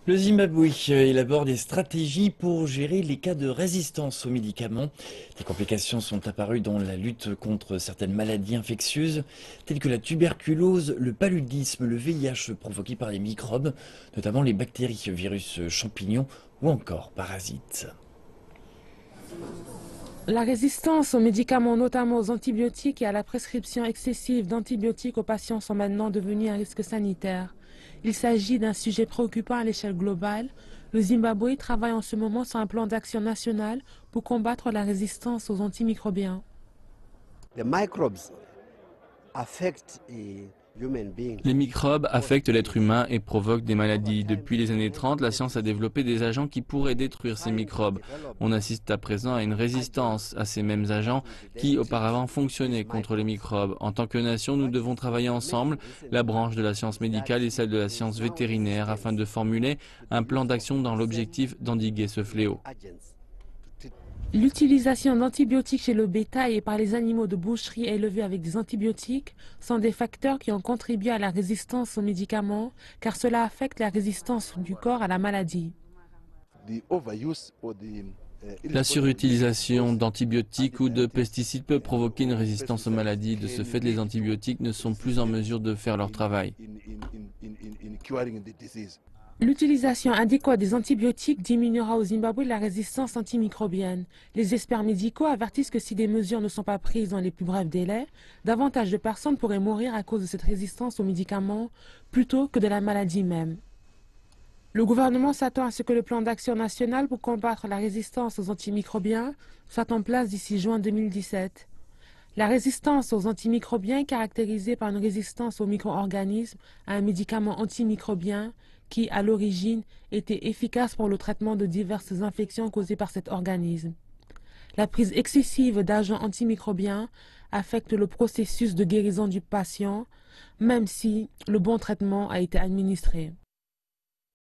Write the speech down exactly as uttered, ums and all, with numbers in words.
Le Zimbabwe élabore des stratégies pour gérer les cas de résistance aux médicaments. Des complications sont apparues dans la lutte contre certaines maladies infectieuses, telles que la tuberculose, le paludisme, le V I H provoqué par les microbes, notamment les bactéries, virus, champignons ou encore parasites. La résistance aux médicaments, notamment aux antibiotiques et à la prescription excessive d'antibiotiques aux patients sont maintenant devenus un risque sanitaire. Il s'agit d'un sujet préoccupant à l'échelle globale. Le Zimbabwe travaille en ce moment sur un plan d'action national pour combattre la résistance aux antimicrobiens. The microbes affect a human being. Les microbes affectent l'être humain et provoquent des maladies. Depuis les années trente, la science a développé des agents qui pourraient détruire ces microbes. On assiste à présent à une résistance à ces mêmes agents qui auparavant fonctionnaient contre les microbes. En tant que nation, nous devons travailler ensemble, la branche de la science médicale et celle de la science vétérinaire, afin de formuler un plan d'action dans l'objectif d'endiguer ce fléau. L'utilisation d'antibiotiques chez le bétail et par les animaux de boucherie élevés avec des antibiotiques sont des facteurs qui ont contribué à la résistance aux médicaments, car cela affecte la résistance du corps à la maladie. La surutilisation d'antibiotiques ou de pesticides peut provoquer une résistance aux maladies. De ce fait, les antibiotiques ne sont plus en mesure de faire leur travail. L'utilisation adéquate des antibiotiques diminuera au Zimbabwe la résistance antimicrobienne. Les experts médicaux avertissent que si des mesures ne sont pas prises dans les plus brefs délais, davantage de personnes pourraient mourir à cause de cette résistance aux médicaments plutôt que de la maladie même. Le gouvernement s'attend à ce que le plan d'action national pour combattre la résistance aux antimicrobiens soit en place d'ici juin deux mille dix-sept. La résistance aux antimicrobiens est caractérisée par une résistance aux micro-organismes à un médicament antimicrobien qui, à l'origine, était efficace pour le traitement de diverses infections causées par cet organisme. La prise excessive d'agents antimicrobiens affecte le processus de guérison du patient, même si le bon traitement a été administré.